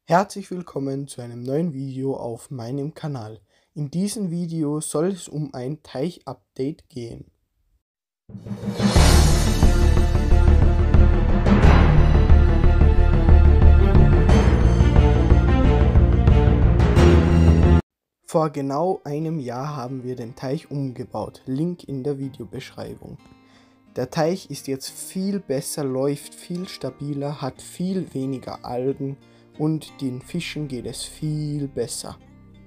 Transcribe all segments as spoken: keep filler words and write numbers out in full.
Herzlich willkommen zu einem neuen Video auf meinem Kanal. In diesem Video soll es um ein Teich-Update gehen. Vor genau einem Jahr haben wir den Teich umgebaut, Link in der Videobeschreibung. Der Teich ist jetzt viel besser, läuft viel stabiler, hat viel weniger Algen und den Fischen geht es viel besser.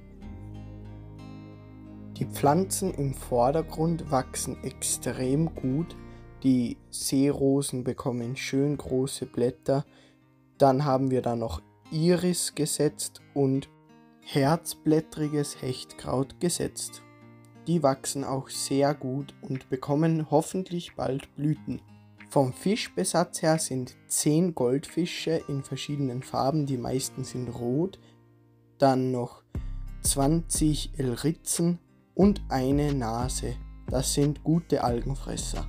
Die Pflanzen im Vordergrund wachsen extrem gut, die Seerosen bekommen schön große Blätter, dann haben wir da noch Iris gesetzt und herzblättriges Hechtkraut gesetzt. Die wachsen auch sehr gut und bekommen hoffentlich bald Blüten. Vom Fischbesatz her sind zehn Goldfische in verschiedenen Farben, die meisten sind rot, dann noch zwanzig Elritzen und eine Nase. Das sind gute Algenfresser.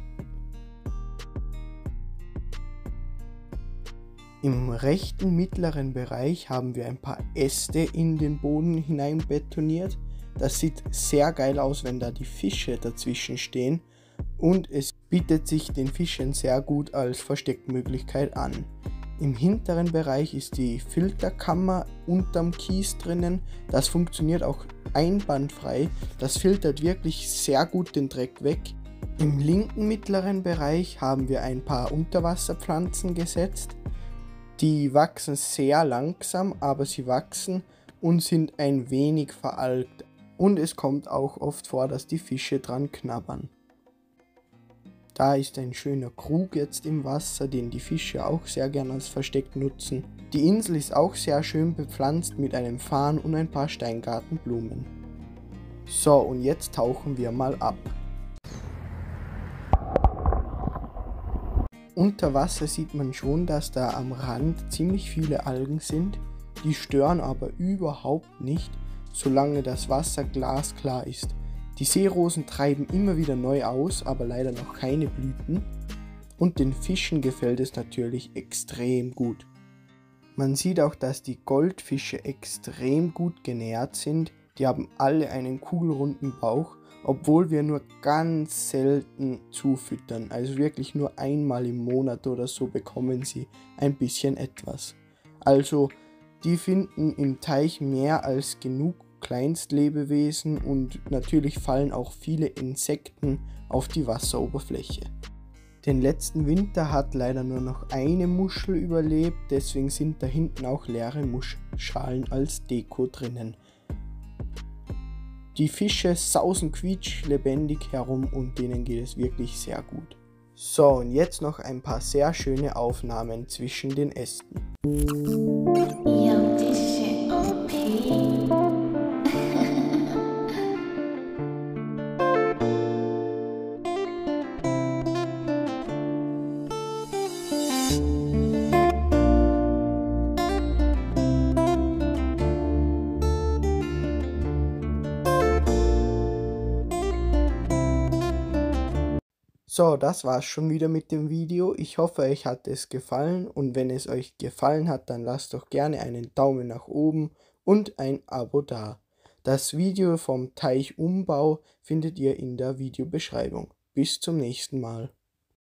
Im rechten mittleren Bereich haben wir ein paar Äste in den Boden hinein betoniert. Das sieht sehr geil aus, wenn da die Fische dazwischen stehen, und es bietet sich den Fischen sehr gut als Versteckmöglichkeit an. Im hinteren Bereich ist die Filterkammer unterm Kies drinnen. Das funktioniert auch einwandfrei. Das filtert wirklich sehr gut den Dreck weg. Im linken mittleren Bereich haben wir ein paar Unterwasserpflanzen gesetzt. Die wachsen sehr langsam, aber sie wachsen und sind ein wenig veralgt. Und es kommt auch oft vor, dass die Fische dran knabbern. Da ist ein schöner Krug jetzt im Wasser, den die Fische auch sehr gern als Versteck nutzen. Die Insel ist auch sehr schön bepflanzt mit einem Farn und ein paar Steingartenblumen. So, und jetzt tauchen wir mal ab. Unter Wasser sieht man schon, dass da am Rand ziemlich viele Algen sind. Die stören aber überhaupt nicht, solange das Wasser glasklar ist. Die Seerosen treiben immer wieder neu aus, aber leider noch keine Blüten. Und den Fischen gefällt es natürlich extrem gut. Man sieht auch, dass die Goldfische extrem gut genährt sind. Die haben alle einen kugelrunden Bauch, obwohl wir nur ganz selten zufüttern. Also wirklich nur einmal im Monat oder so bekommen sie ein bisschen etwas. Also die finden im Teich mehr als genug Kleinstlebewesen und natürlich fallen auch viele Insekten auf die Wasseroberfläche. Den letzten Winter hat leider nur noch eine Muschel überlebt, deswegen sind da hinten auch leere Muschelschalen als Deko drinnen. Die Fische sausen quietschlebendig herum und denen geht es wirklich sehr gut. So, und jetzt noch ein paar sehr schöne Aufnahmen zwischen den Ästen. So, das war's schon wieder mit dem Video. Ich hoffe, euch hat es gefallen, und wenn es euch gefallen hat, dann lasst doch gerne einen Daumen nach oben und ein Abo da. Das Video vom Teichumbau findet ihr in der Videobeschreibung. Bis zum nächsten Mal.